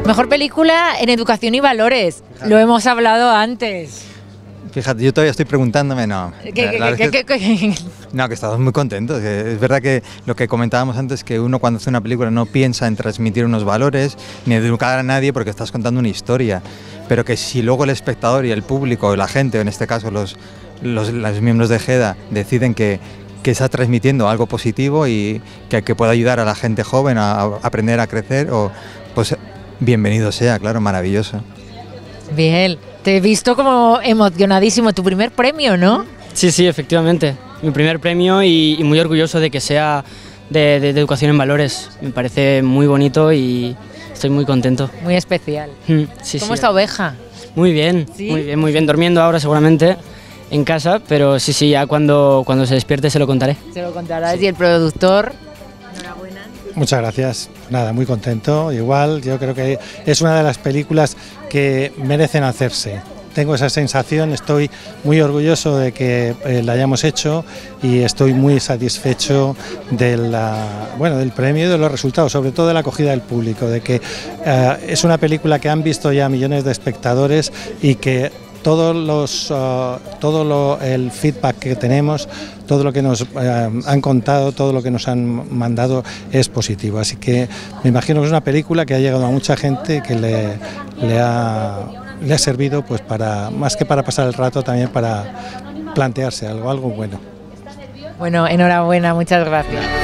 Mejor película en educación y valores. Fíjate. Lo hemos hablado antes. Fíjate, yo todavía estoy preguntándome, no. No, que estamos muy contentos. Es verdad que lo que comentábamos antes, que uno cuando hace una película no piensa en transmitir unos valores, ni educar a nadie porque estás contando una historia, pero que si luego el espectador y el público, la gente, en este caso los miembros de GEDA, deciden que está transmitiendo algo positivo y que pueda ayudar a la gente joven a aprender a crecer, pues bienvenido sea, claro, maravilloso. Bien, te he visto como emocionadísimo, tu primer premio, ¿no? Sí, efectivamente, mi primer premio y muy orgulloso de que sea de educación en valores. Me parece muy bonito y estoy muy contento. Muy especial. Sí, ¿Cómo está Oveja? Muy bien, ¿Sí? muy bien, durmiendo ahora seguramente en casa, pero sí, ya cuando se despierte se lo contaré. Se lo contarás. Sí. Y el productor, enhorabuena. Muchas gracias, nada, muy contento, igual, yo creo que es una de las películas que merecen hacerse. Tengo esa sensación, estoy muy orgulloso de que la hayamos hecho y estoy muy satisfecho del premio y de los resultados, sobre todo de la acogida del público, de que es una película que han visto ya millones de espectadores y que el feedback que tenemos, todo lo que nos han contado, todo lo que nos han mandado es positivo. Así que me imagino que es una película que ha llegado a mucha gente, que le ha servido pues más que para pasar el rato, también para plantearse algo bueno. Bueno, enhorabuena, muchas gracias.